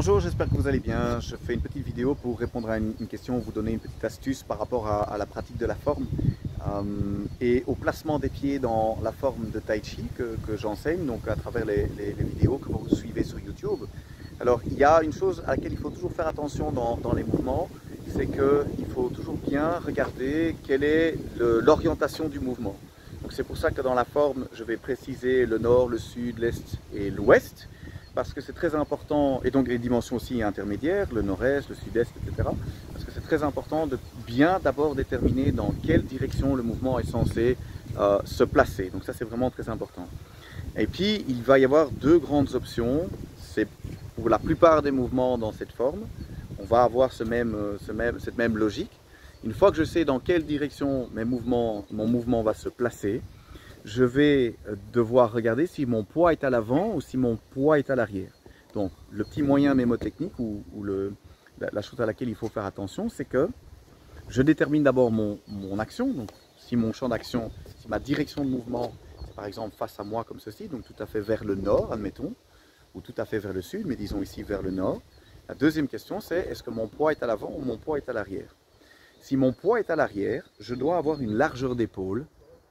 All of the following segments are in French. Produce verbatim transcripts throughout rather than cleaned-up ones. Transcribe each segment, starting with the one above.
Bonjour, j'espère que vous allez bien. Je fais une petite vidéo pour répondre à une, une question, vous donner une petite astuce par rapport à, à la pratique de la forme euh, et au placement des pieds dans la forme de Tai Chi que, que j'enseigne, donc à travers les, les, les vidéos que vous suivez sur YouTube. Alors, il y a une chose à laquelle il faut toujours faire attention dans, dans les mouvements, c'est qu'il faut toujours bien regarder quelle est l'orientation du mouvement. C'est pour ça que dans la forme, je vais préciser le nord, le sud, l'est et l'ouest, parce que c'est très important, et donc les dimensions aussi intermédiaires, le nord-est, le sud-est, et cetera. Parce que c'est très important de bien d'abord déterminer dans quelle direction le mouvement est censé euh, se placer. Donc ça, c'est vraiment très important. Et puis, il va y avoir deux grandes options. C'est pour la plupart des mouvements dans cette forme, on va avoir ce même, ce même, cette même logique. Une fois que je sais dans quelle direction mes mouvements, mon mouvement va se placer, je vais devoir regarder si mon poids est à l'avant ou si mon poids est à l'arrière. Donc, le petit moyen mémotechnique ou, ou le, la, la chose à laquelle il faut faire attention, c'est que je détermine d'abord mon, mon action. Donc, si mon champ d'action, si ma direction de mouvement, c'est par exemple face à moi comme ceci, donc tout à fait vers le nord, admettons, ou tout à fait vers le sud, mais disons ici vers le nord. La deuxième question, c'est est-ce que mon poids est à l'avant ou mon poids est à l'arrière? Si mon poids est à l'arrière, je dois avoir une largeur d'épaule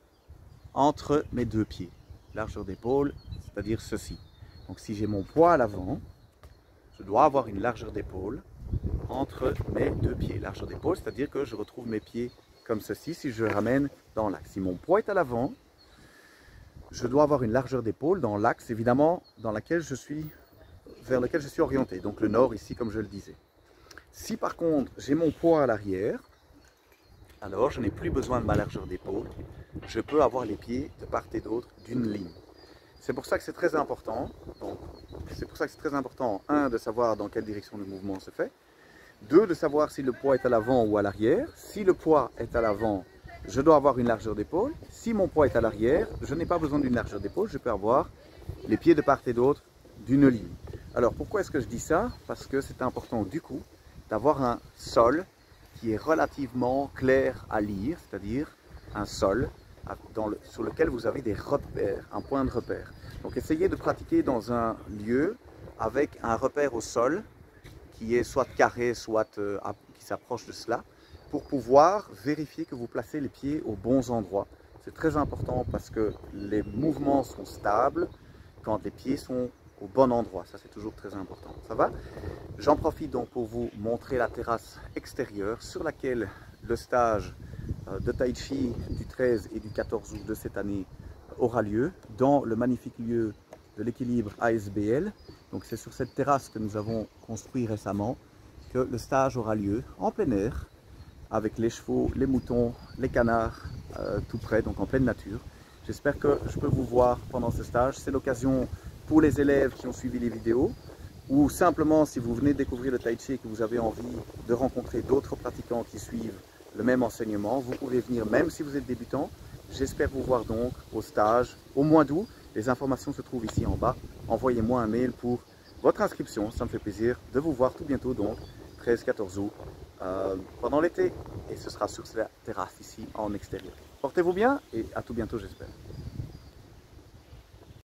entre mes deux pieds. Largeur d'épaule, c'est-à-dire ceci. Donc si j'ai mon poids à l'avant, je dois avoir une largeur d'épaule entre mes deux pieds. Largeur d'épaule, c'est-à-dire que je retrouve mes pieds comme ceci si je ramène dans l'axe. Si mon poids est à l'avant, je dois avoir une largeur d'épaule dans l'axe, évidemment, dans laquelle je suis, vers lequel je suis orienté. Donc le nord ici, comme je le disais. Si par contre, j'ai mon poids à l'arrière, alors je n'ai plus besoin de ma largeur d'épaule. Je peux avoir les pieds de part et d'autre d'une ligne. C'est pour ça que c'est très important. C'est pour ça que c'est très important, un, de savoir dans quelle direction le mouvement se fait. Deux, de savoir si le poids est à l'avant ou à l'arrière. Si le poids est à l'avant, je dois avoir une largeur d'épaule. Si mon poids est à l'arrière, je n'ai pas besoin d'une largeur d'épaule. Je peux avoir les pieds de part et d'autre d'une ligne. Alors pourquoi est-ce que je dis ça? Parce que c'est important du coup d'avoir un sol qui est relativement clair à lire, c'est-à-dire un sol dans le, sur lequel vous avez des repères, un point de repère. Donc essayez de pratiquer dans un lieu avec un repère au sol qui est soit carré, soit euh, qui s'approche de cela, pour pouvoir vérifier que vous placez les pieds aux bons endroits. C'est très important parce que les mouvements sont stables quand les pieds sont au bon endroit. Ça, c'est toujours très important. Ça va? J'en profite donc pour vous montrer la terrasse extérieure sur laquelle le stage de Tai Chi du treize et du quatorze août de cette année aura lieu dans le magnifique lieu de l'équilibre A S B L. Donc c'est sur cette terrasse que nous avons construit récemment que le stage aura lieu en plein air avec les chevaux, les moutons, les canards euh, tout près, donc en pleine nature. J'espère que je peux vous voir pendant ce stage. C'est l'occasion pour les élèves qui ont suivi les vidéos ou simplement si vous venez de découvrir le Tai Chi et que vous avez envie de rencontrer d'autres pratiquants qui suivent le même enseignement, vous pouvez venir même si vous êtes débutant. J'espère vous voir donc au stage au mois d'août. Les informations se trouvent ici en bas. Envoyez-moi un mail pour votre inscription. Ça me fait plaisir de vous voir tout bientôt, donc treize quatorze août, euh, pendant l'été. Et ce sera sur cette terrasse ici en extérieur. Portez-vous bien et à tout bientôt, j'espère.